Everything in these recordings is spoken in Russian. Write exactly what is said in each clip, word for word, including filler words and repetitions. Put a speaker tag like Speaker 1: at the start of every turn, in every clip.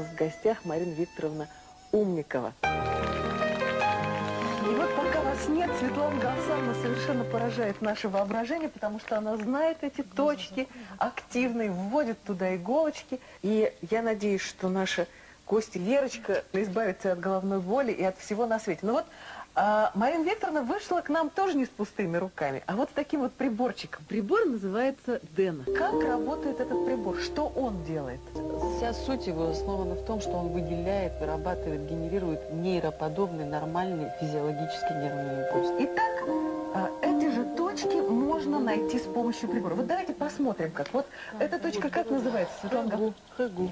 Speaker 1: нас в гостях Марина Викторовна Умникова. И вот пока вас нет, Светлана Гавсановна совершенно поражает наше воображение, потому что она знает эти точки, активно вводит туда иголочки. И я надеюсь, что наша гостья Лерочка избавится от головной боли и от всего на свете. Но вот а, Марина Викторовна вышла к нам тоже не с пустыми руками, а вот с таким вот приборчиком. Прибор называется Дена. Как работает этот прибор? Что он делает?
Speaker 2: Вся суть его основана в том, что он выделяет, вырабатывает, генерирует нейроподобный, нормальный физиологический нервный импульс.
Speaker 1: Итак, а, эти же точки можно найти с помощью прибора. Вот давайте посмотрим, как. Вот эта точка как называется, Светлана?
Speaker 2: Хэгу.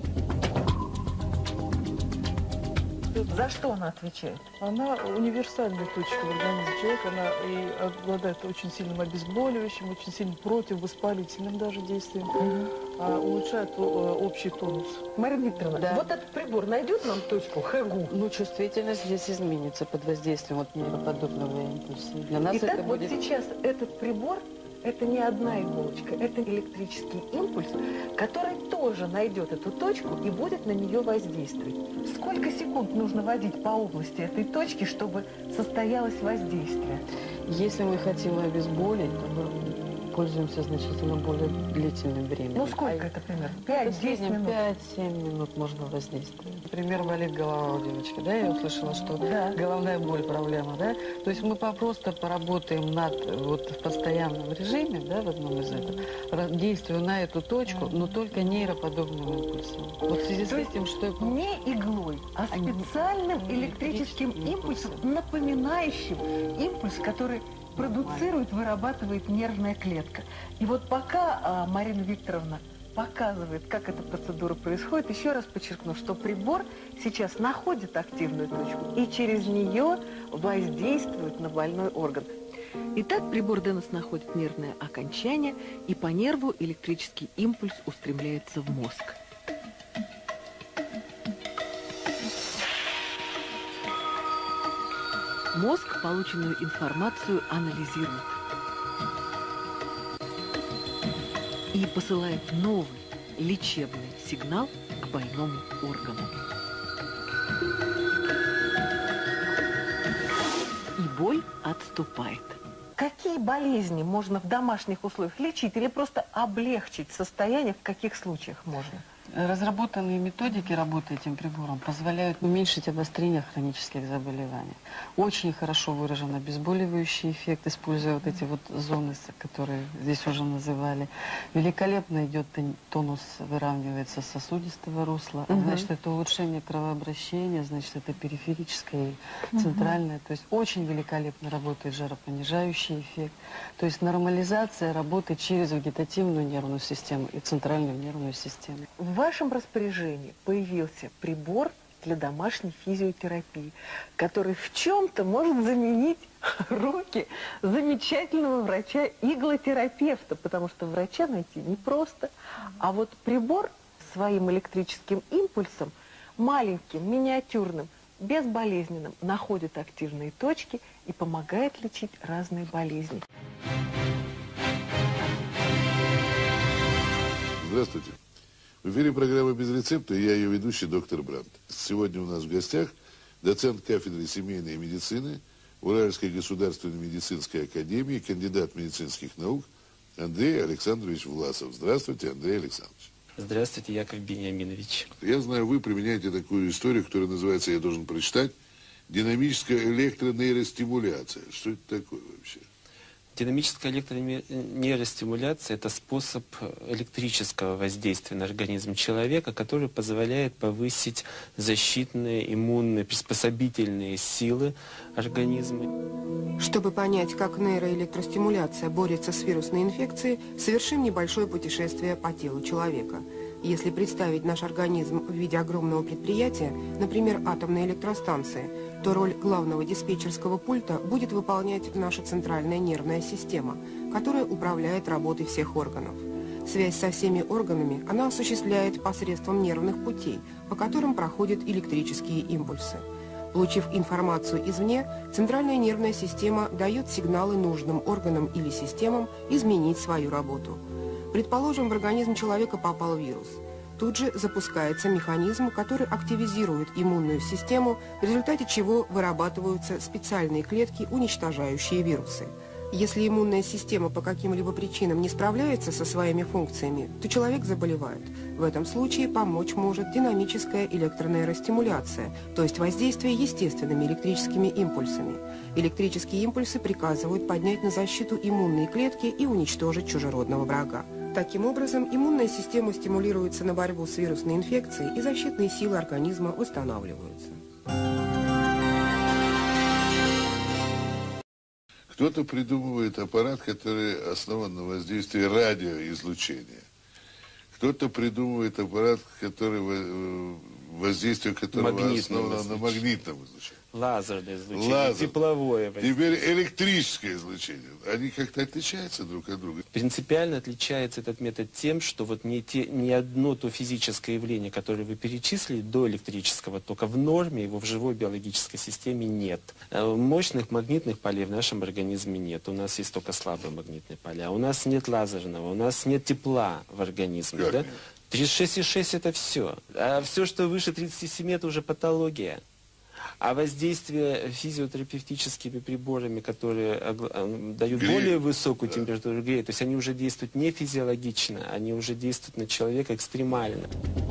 Speaker 1: За что она отвечает?
Speaker 3: Она универсальная точка в организме человека, она и обладает очень сильным обезболивающим, очень сильным противовоспалительным даже действием, угу. а улучшает о, общий тонус.
Speaker 1: Марина Викторовна, да. Вот этот прибор найдет нам точку Хэгу?
Speaker 2: Ну, чувствительность здесь изменится под воздействием вот нейроподобного импульса. Для нас
Speaker 1: Итак,
Speaker 2: это
Speaker 1: вот
Speaker 2: будет...
Speaker 1: сейчас этот прибор, это не одна иголочка, это электрический импульс, который тоже найдет эту точку и будет на нее воздействовать. Сколько секунд нужно водить по области этой точки, чтобы состоялось воздействие?
Speaker 2: Если мы хотим обезболить, то мы пользуемся значительно более длительным временем.
Speaker 1: Ну, сколько а это примерно? пять-десять минут?
Speaker 2: пять-семь минут можно воздействовать. Например, болит голова у девочки, да, я услышала, что да. головная боль проблема, да. То есть мы просто поработаем над, вот в постоянном режиме, да, в одном из этого, действуя на эту точку, но только нейроподобным импульсом. Вот в связи с этим, что...
Speaker 1: Не иглой, а специальным электрическим импульсом, напоминающим импульс, который продуцирует, вырабатывает нервная клетка. И вот пока а, Марина Викторовна показывает, как эта процедура происходит, еще раз подчеркну, что прибор сейчас находит активную точку и через нее воздействует на больной орган. Итак, прибор Денес находит нервное окончание, и по нерву электрический импульс устремляется в мозг. Мозг полученную информацию анализирует и посылает новый лечебный сигнал к больному органу. И боль отступает. Какие болезни можно в домашних условиях лечить или просто облегчить состояние? В каких случаях можно?
Speaker 2: Разработанные методики работы этим прибором позволяют уменьшить обострение хронических заболеваний. Очень хорошо выражен обезболивающий эффект, используя вот эти вот зоны, которые здесь уже называли. Великолепно идет тонус, выравнивается сосудистого русла. Угу. Значит, это улучшение кровообращения, значит, это периферическое и центральное. Угу. То есть очень великолепно работает жаропонижающий эффект. То есть нормализация работы через вегетативную нервную систему и центральную нервную систему.
Speaker 1: В вашем распоряжении появился прибор для домашней физиотерапии, который в чем-то может заменить руки замечательного врача-иглотерапевта, потому что врача найти непросто. А вот прибор своим электрическим импульсом, маленьким, миниатюрным, безболезненным, находит активные точки и помогает лечить разные болезни.
Speaker 4: Здравствуйте. В эфире программы «Без рецепта» и я ее ведущий, доктор Брандт. Сегодня у нас в гостях доцент кафедры семейной медицины Уральской государственной медицинской академии, кандидат медицинских наук Андрей Александрович Власов. Здравствуйте, Андрей Александрович.
Speaker 5: Здравствуйте, Яков Бениаминович.
Speaker 4: Я знаю, вы применяете такую историю, которая называется, я должен прочитать, динамическая электронейростимуляция. Что это такое вообще?
Speaker 5: Динамическая электронейростимуляция – это способ электрического воздействия на организм человека, который позволяет повысить защитные, иммунные, приспособительные силы организма.
Speaker 6: Чтобы понять, как нейроэлектростимуляция борется с вирусной инфекцией, совершим небольшое путешествие по телу человека. Если представить наш организм в виде огромного предприятия, например, атомной электростанции, то роль главного диспетчерского пульта будет выполнять наша центральная нервная система, которая управляет работой всех органов. Связь со всеми органами она осуществляет посредством нервных путей, по которым проходят электрические импульсы. Получив информацию извне, центральная нервная система дает сигналы нужным органам или системам изменить свою работу. Предположим, в организм человека попал вирус. тут же запускается механизм, который активизирует иммунную систему, в результате чего вырабатываются специальные клетки, уничтожающие вирусы. Если иммунная система по каким-либо причинам не справляется со своими функциями, то человек заболевает. В этом случае помочь может динамическая электронейростимуляция, то есть воздействие естественными электрическими импульсами. Электрические импульсы приказывают поднять на защиту иммунные клетки и уничтожить чужеродного врага. Таким образом, иммунная система стимулируется на борьбу с вирусной инфекцией, и защитные силы организма восстанавливаются.
Speaker 4: Кто-то придумывает аппарат, который основан на воздействии радиоизлучения. Кто-то придумывает аппарат, который, воздействие которого основано на магнитном излучении.
Speaker 5: Лазерное излучение,
Speaker 4: Лазер.
Speaker 5: Тепловое воздействие.
Speaker 4: Теперь электрическое излучение. Они как-то отличаются друг от друга?
Speaker 5: Принципиально отличается этот метод тем, что вот не, те, не одно то физическое явление, которое вы перечислили до электрического тока, в норме его в живой биологической системе нет. Мощных магнитных полей в нашем организме нет. У нас есть только слабые магнитные поля. У нас нет лазерного, у нас нет тепла в организме. Да? тридцать шесть и шесть это все. А все, что выше тридцати семи, это уже патология. А воздействие физиотерапевтическими приборами, которые дают греют. более высокую температуру, греют, то есть они уже действуют не физиологично, они уже действуют на человека экстремально.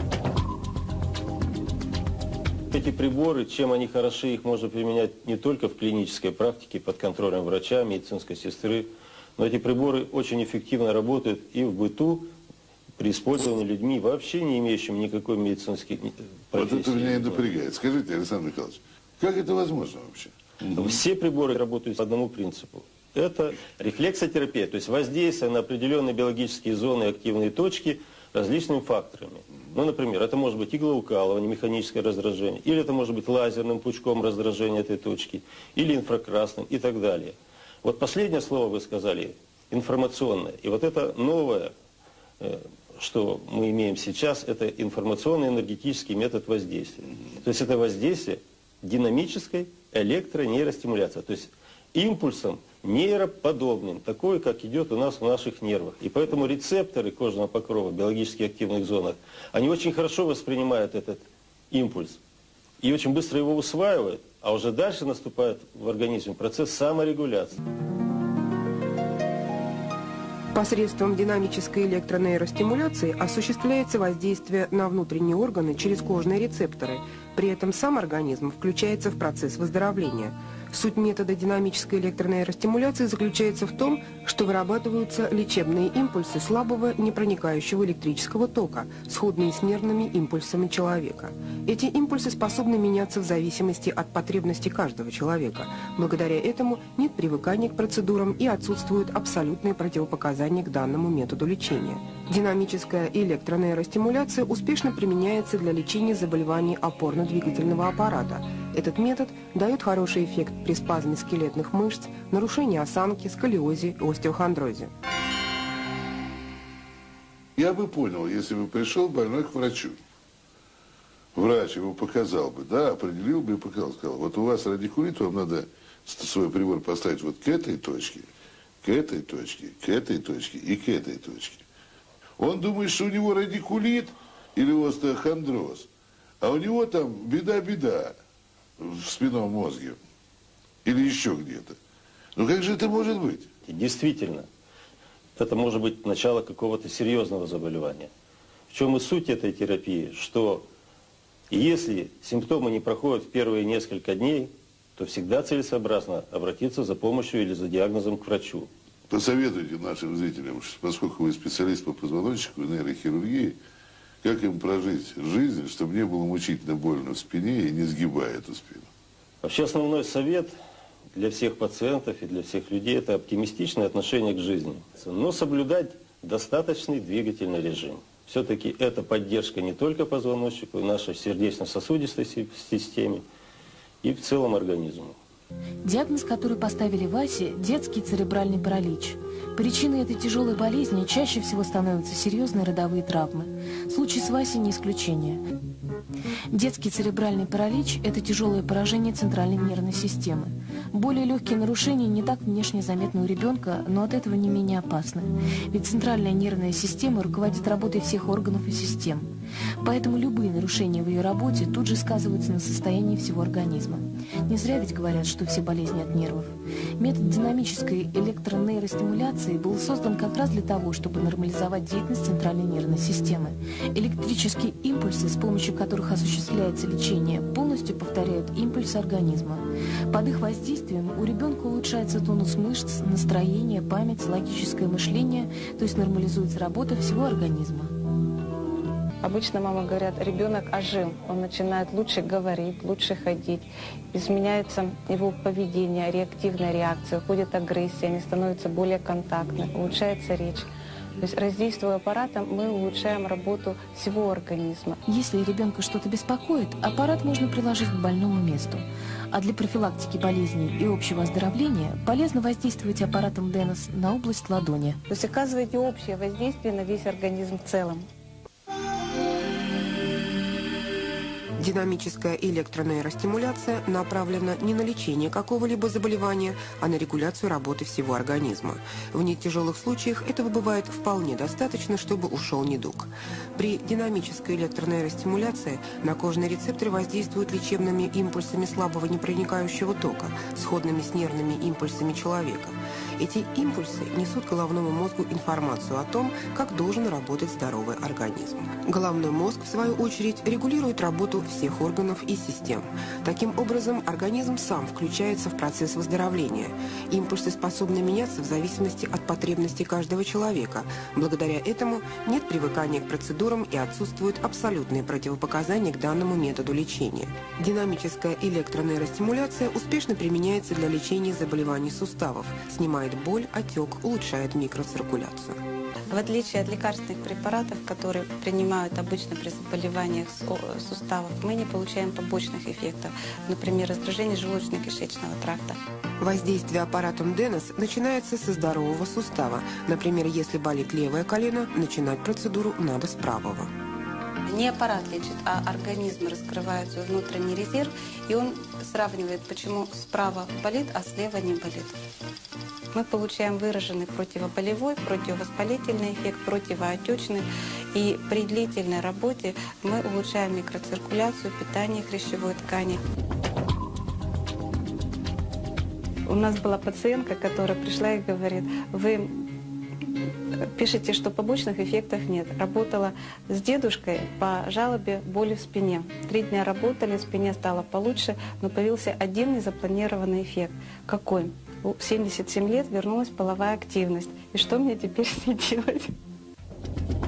Speaker 7: Эти приборы, чем они хороши, их можно применять не только в клинической практике под контролем врача, медицинской сестры, но эти приборы очень эффективно работают и в быту, при использовании людьми, вообще не имеющими никакой медицинской профессии.
Speaker 4: Вот это меня и напрягает. Скажите, Александр Михайлович, как это возможно вообще?
Speaker 7: Все приборы работают по одному принципу. Это рефлексотерапия, то есть воздействие на определенные биологические зоны и активные точки различными факторами. Ну, например, это может быть иглоукалывание, механическое раздражение, или это может быть лазерным пучком раздражения этой точки, или инфракрасным и так далее. Вот последнее слово вы сказали, информационное. И вот это новое, что мы имеем сейчас, это информационно-энергетический метод воздействия. То есть это воздействие динамической электронейростимуляции, то есть импульсом нейроподобным, такой, как идет у нас в наших нервах. И поэтому рецепторы кожного покрова, биологически активных зонах, они очень хорошо воспринимают этот импульс и очень быстро его усваивают, а уже дальше наступает в организме процесс саморегуляции.
Speaker 6: Посредством динамической электронейростимуляции осуществляется воздействие на внутренние органы через кожные рецепторы. При этом сам организм включается в процесс выздоровления. Суть метода динамической электронейростимуляции заключается в том, что вырабатываются лечебные импульсы слабого непроникающего электрического тока, сходные с нервными импульсами человека. Эти импульсы способны меняться в зависимости от потребностей каждого человека. Благодаря этому нет привыкания к процедурам и отсутствуют абсолютные противопоказания к данному методу лечения. Динамическая электронейростимуляция успешно применяется для лечения заболеваний опорно-двигательного аппарата. Этот метод дает хороший эффект при спазме скелетных мышц, нарушении осанки, сколиозе и остеохондрозе.
Speaker 4: Я бы понял, если бы пришел больной к врачу. Врач его показал бы, да, определил бы и показал. Сказал, вот у вас радикулит, вам надо свой прибор поставить вот к этой точке, к этой точке, к этой точке и к этой точке. Он думает, что у него радикулит или остеохондроз, а у него там беда-беда в спинном мозге или еще где-то. Ну как же это может быть?
Speaker 7: Действительно, это может быть начало какого-то серьезного заболевания. В чем и суть этой терапии, что если симптомы не проходят в первые несколько дней, то всегда целесообразно обратиться за помощью или за диагнозом к врачу.
Speaker 4: Посоветуйте нашим зрителям, поскольку вы специалист по позвоночнику и нейрохирургии, как им прожить жизнь, чтобы не было мучительно больно в спине и не сгибая эту спину?
Speaker 7: Вообще основной совет для всех пациентов и для всех людей – это оптимистичное отношение к жизни. Но соблюдать достаточный двигательный режим. Все-таки это поддержка не только позвоночнику, и нашей сердечно-сосудистой системе, и в целом организму.
Speaker 8: Диагноз, который поставили Васе – детский церебральный паралич. Причиной этой тяжелой болезни чаще всего становятся серьезные родовые травмы. Случай с Васей не исключение. Детский церебральный паралич – это тяжелое поражение центральной нервной системы. Более легкие нарушения не так внешне заметны у ребенка, но от этого не менее опасны. Ведь центральная нервная система руководит работой всех органов и систем. Поэтому любые нарушения в ее работе тут же сказываются на состоянии всего организма. Не зря ведь говорят, что все болезни от нервов. Метод динамической электронейростимуляции был создан как раз для того, чтобы нормализовать деятельность центральной нервной системы. Электрические импульсы, с помощью которых осуществляется лечение, полностью повторяют импульсы организма. Под их воздействием у ребенка улучшается тонус мышц, настроение, память, логическое мышление, то есть нормализуется работа всего организма.
Speaker 9: Обычно мама говорят, ребенок ожил, он начинает лучше говорить, лучше ходить, изменяется его поведение, реактивная реакция, уходит агрессия, они становятся более контактны, улучшается речь. То есть, раздействуя аппаратом, мы улучшаем работу всего организма.
Speaker 8: Если ребенка что-то беспокоит, аппарат можно приложить к больному месту. А для профилактики болезней и общего оздоровления полезно воздействовать аппаратом Денос на область ладони.
Speaker 9: То есть оказываете общее воздействие на весь организм в целом.
Speaker 6: Динамическая электронейростимуляция направлена не на лечение какого-либо заболевания, а на регуляцию работы всего организма. В нетяжелых случаях этого бывает вполне достаточно, чтобы ушел недуг. При динамической электронейростимуляции на кожные рецепторы воздействуют лечебными импульсами слабого непроникающего тока, сходными с нервными импульсами человека. Эти импульсы несут головному мозгу информацию о том, как должен работать здоровый организм. Головной мозг, в свою очередь, регулирует работу всех органов и систем. Таким образом, организм сам включается в процесс выздоровления. Импульсы способны меняться в зависимости от потребностей каждого человека. Благодаря этому нет привыкания к процедурам и отсутствуют абсолютные противопоказания к данному методу лечения. Динамическая электронейростимуляция успешно применяется для лечения заболеваний суставов, снимает боль, отек, улучшает микроциркуляцию.
Speaker 10: В отличие от лекарственных препаратов, которые принимают обычно при заболеваниях суставов, мы не получаем побочных эффектов, например, раздражение желудочно-кишечного тракта.
Speaker 6: Воздействие аппаратом Денос начинается со здорового сустава. Например, если болит левое колено, начинать процедуру надо с правого.
Speaker 10: Не аппарат лечит, а организм раскрывает свой внутренний резерв, и он сравнивает, почему справа болит, а слева не болит. Мы получаем выраженный противоболевой, противовоспалительный эффект, противоотечный. И при длительной работе мы улучшаем микроциркуляцию, питание хрящевой ткани. У нас была пациентка, которая пришла и говорит, вы пишете, что побочных эффектов нет. Работала с дедушкой по жалобе боли в спине. Три дня работали, в спине стало получше, но появился один незапланированный эффект. Какой? В семьдесят семь лет вернулась половая активность. И что мне теперь с ней делать?